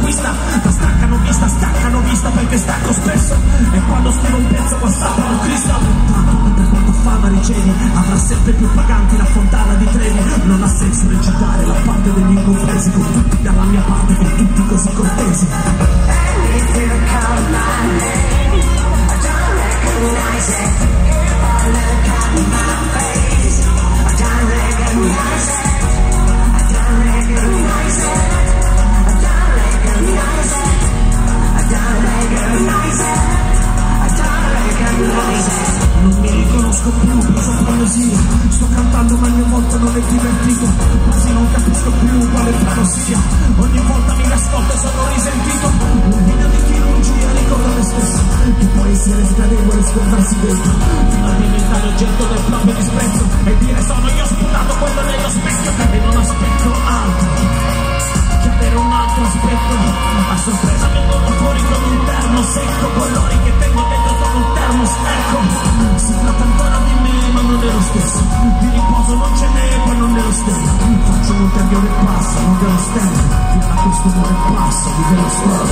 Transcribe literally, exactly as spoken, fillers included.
conquista, la staccano vista, staccano vista perché stacco spesso, e quando scrivo un pezzo whatsappano Cristo. Tanto per quanto fama ricevi, avrà sempre più paganti la fontana di Trevi. Non ha senso recitare la parte degli incompresi, con tutti dalla mia parte, con tutti così cortesi. Non mi riconosco più, preso poesia. Sto cantando ma il mio volto non è divertito, quasi non capisco più quale brano sia. Ogni volta mi ascolto e sono risentito. Un video di chirurgia ricorda me stesso, che poesia è sgradevole scordarsi dentro, fino a diventare oggetto del proprio disprezzo e dire sono io sputato quello nello specchio. E non aspetto altro che avere un altro aspetto. A sorpresa vengono fuori con un termo secco, colori che tengo dentro con un termo sterco. Si tratta ancora di me ma non è lo stesso, di riposo non ce n'è ma non è lo stesso. Faccio un ulteriore passo, non dello stesso, fino a questo amore passo, di dello stesso.